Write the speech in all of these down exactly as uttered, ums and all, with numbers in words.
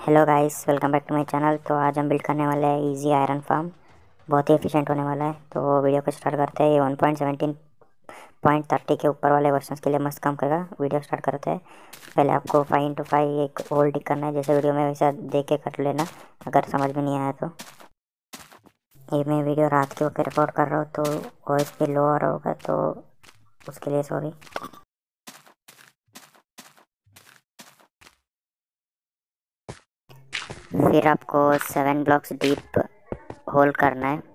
Hello guys, welcome back to my channel. तो आज हम बिल्ड करने वाले हैं इजी आयरन फार्म। बहुत ही एफिशिएंट होने वाला है। तो वीडियो को स्टार्ट करते हैं। ये one point seventeen point thirty के ऊपर वाले वर्जन्स के लिए मस्त काम करेगा। वीडियो स्टार्ट करते हैं। पहले आपको फाइव इंटू फाइव एक होल टिक करना है, जैसे वीडियो में वैसा देख के कर लेना अगर समझ में नहीं आया तो। ये मैं वीडियो रात के वक्त रिकॉर्ड कर रहा हूँ तो वॉइस पे लो आ रहा होगा, तो उसके लिए सॉरी। फिर आपको सेवन ब्लॉक्स डीप होल करना है।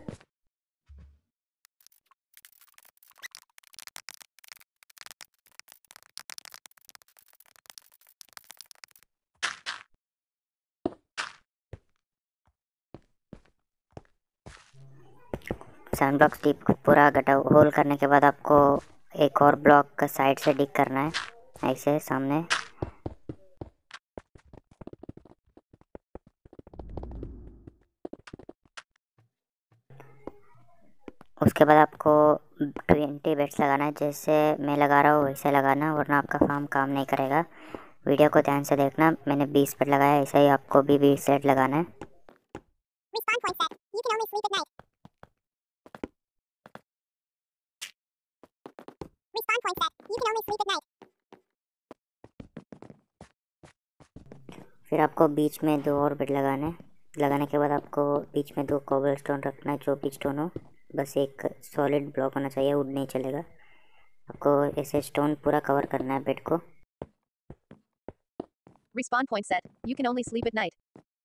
सेवन ब्लॉक्स डीप पूरा गड्ढा होल करने के बाद आपको एक और ब्लॉक साइड से डिग करना है, ऐसे सामने। उसके बाद आपको ट्वेंटी बेड्स लगाना है, जैसे मैं लगा रहा हूँ वैसे लगाना, वरना आपका फार्म काम नहीं करेगा। वीडियो को ध्यान से देखना। मैंने बीस बेड लगाया, ऐसे ही आपको भी बीस बेड लगाना है। फिर आपको बीच में दो और बेड लगाना है। लगाने के बाद आपको बीच में दो कोबल स्टोन रखना है, जो भी स्टोन हो, बस एक सॉलिड ब्लॉक होना चाहिए, वुड नहीं चलेगा। आपको ऐसे स्टोन पूरा कवर करना है बेड को। Respawn point set. You can only sleep at night.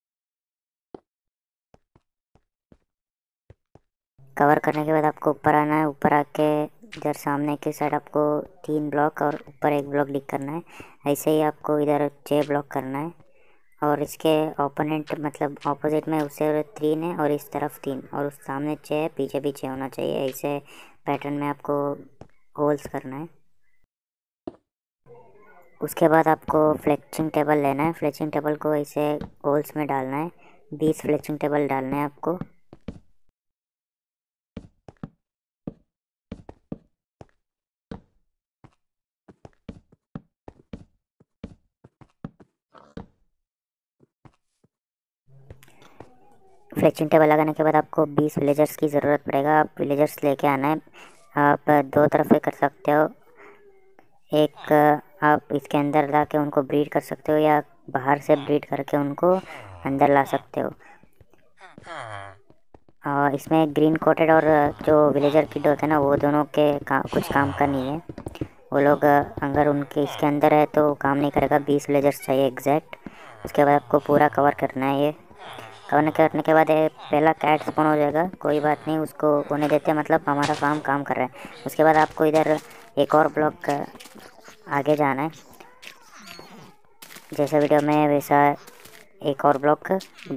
Cover करने के बाद आपको ऊपर आना है। ऊपर आके इधर सामने की साइड आपको तीन ब्लॉक और ऊपर एक ब्लॉक लिख करना है। ऐसे ही आपको इधर छः ब्लॉक करना है, और इसके ओपोनेंट मतलब ऑपोजिट में उससे तीन है और इस तरफ तीन, और उस सामने छः पीछे भी छः होना चाहिए। ऐसे पैटर्न में आपको होल्स करना है। उसके बाद आपको फ्लेक्सिंग टेबल लेना है। फ्लेक्सिंग टेबल को ऐसे होल्स में डालना है। बीस फ्लेक्सिंग टेबल डालना है आपको। फ्लेक्सिंग टेबल लगाने के बाद आपको बीस विलेजर्स की ज़रूरत पड़ेगा। आप विलेजर्स लेके आना है। आप दो तरफ से कर सकते हो। एक आप इसके अंदर ला के उनको ब्रीड कर सकते हो, या बाहर से ब्रीड करके उनको अंदर ला सकते हो। और इसमें ग्रीन कोटेड और जो विलेजर किड होते हैं ना, वो दोनों के का, कुछ काम का नहीं है। वो लोग अगर उनके इसके अंदर है तो काम नहीं करेगा। बीस विलेजर्स चाहिए एग्जैक्ट। उसके बाद आपको पूरा कवर करना है। ये कवर करने के बाद पहला कैट स्पॉन हो जाएगा, कोई बात नहीं, उसको होने देते हैं, मतलब हमारा फार्म काम कर रहा है। उसके बाद आपको इधर एक और ब्लॉक आगे जाना है, जैसा वीडियो में वैसा एक और ब्लॉक।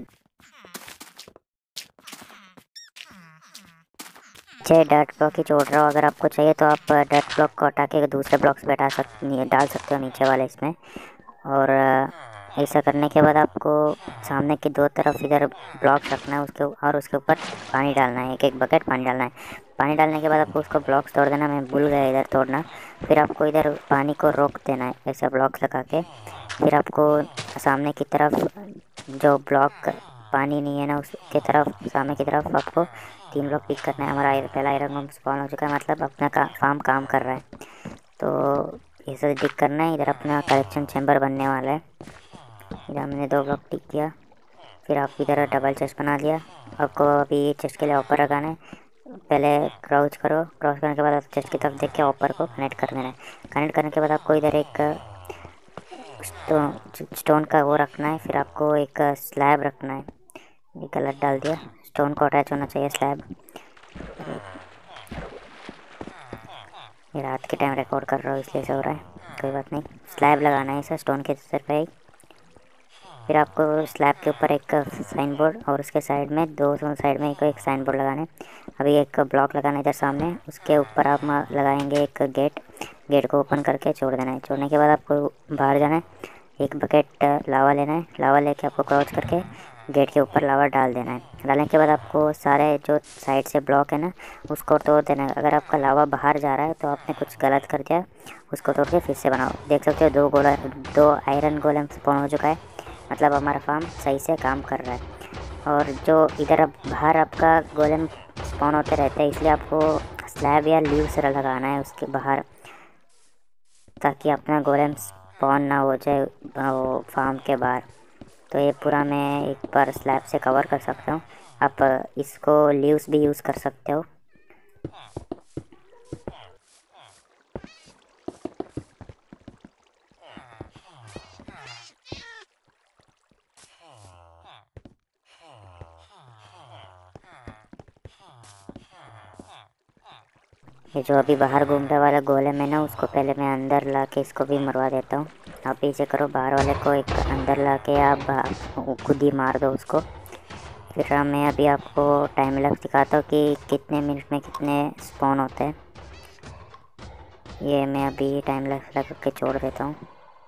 छः डर्ट ब्लॉक ही छोड़ रहा हो। अगर आपको चाहिए तो आप डर्ट ब्लॉक को हटा के दूसरे ब्लॉक्स बैठा सकते डाल सकते हो नीचे वाले इसमें। और ऐसा करने के बाद आपको सामने की दो तरफ इधर ब्लॉक्स रखना है, उसके और उसके ऊपर पानी डालना है, एक एक बकेट पानी डालना है। पानी डालने के बाद आपको उसको ब्लॉक्स तोड़ देना। मैं भूल गया इधर तोड़ना। फिर आपको इधर पानी को रोक देना है ऐसा ब्लॉक्स लगा के। फिर आपको सामने की तरफ जो ब्लॉक पानी नहीं है ना, उसके तरफ सामने की तरफ आपको तीन ब्लॉक पिक करना है। हमारा पहला आयरन स्पॉन हो चुका है, मतलब अपना का, फार्म काम कर रहा है। तो ये सब टिक करना है। इधर अपना कलेक्शन चैम्बर बनने वाला है। इधर हमने दो ब्लॉक टिक किया। फिर आप इधर डबल चेस्ट बना लिया। आपको अभी चेस्ट के लिए ऑपर लगाना है। पहले क्राउच करो। क्राउच करने के बाद आप चेस्ट की तरफ देख के ऑपर को कनेक्ट कर देना है। कनेक्ट करने के बाद आपको इधर एक स्टोन स्टोन का वो रखना है। फिर आपको एक स्लैब रखना है। ये गलत डाल दिया। स्टोन को अटैच होना चाहिए स्लैब। ये रात के टाइम रिकॉर्ड कर रहा हूँ इसलिए से हो रहा है, कोई बात नहीं। स्लैब लगाना है इसे स्टोन के सर पे। फिर आपको स्लैब के ऊपर एक साइन बोर्ड और उसके साइड में दो साइड में एक एक साइन बोर्ड लगाना है। अभी एक ब्लॉक लगाना है इधर सामने, उसके ऊपर आप लगाएंगे एक गेट। गेट को ओपन करके छोड़ देना है। छोड़ने के बाद आपको बाहर जाना है। एक बकेट लावा लेना है। लावा लेके आपको क्रॉच करके गेट के ऊपर लावा डाल देना है। डालने के बाद आपको सारे जो साइड से ब्लॉक है ना, उसको तोड़ देना है। अगर आपका लावा बाहर जा रहा है तो आपने कुछ गलत कर दिया, उसको तोड़ के फिर से बनाओ। देख सकते हो दो गोला दो आयरन गोलम स्पॉन हो चुका है। मतलब हमारा फार्म सही से काम कर रहा है। और जो इधर अब बाहर आपका गोलेम स्पॉन होते रहते हैं, इसलिए आपको स्लैब या लीव्स लगाना है उसके बाहर, ताकि अपना गोलेम स्पॉन ना हो जाए वो फार्म के बाहर। तो ये पूरा मैं एक बार स्लैब से कवर कर सकता हूँ। आप इसको लीव्स भी यूज़ कर सकते हो। ये जो अभी बाहर घूमने वाला गोलेम है ना, उसको पहले मैं अंदर ला के इसको भी मरवा देता हूँ। आप पीछे करो, बाहर वाले को एक अंदर ला के आप खुद ही मार दो उसको। फिर मैं अभी आपको टाइम लैप्स दिखाता हूँ कि कितने मिनट में कितने स्पॉन होते हैं। ये मैं अभी टाइम लैप्स लगा के छोड़ देता हूँ।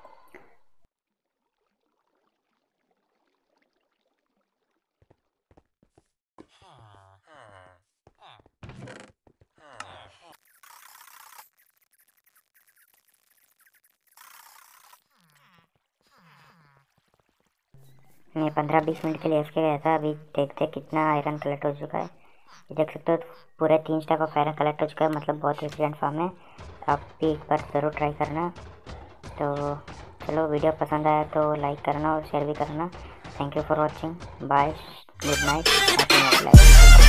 मैं पंद्रह बीस मिनट के लिए इसके गया था। अभी देखते कितना आयरन कलेक्ट हो चुका है। ये देख सकते हो पूरे तीन स्टैक ऑफ आयरन कलेक्ट हो चुका है, मतलब बहुत एफिशिएंट फार्म है। आप भी एक बार ज़रूर ट्राई करना। तो चलो, वीडियो पसंद आया तो लाइक करना और शेयर भी करना। Thank you for watching. Bye, good night, happy night life.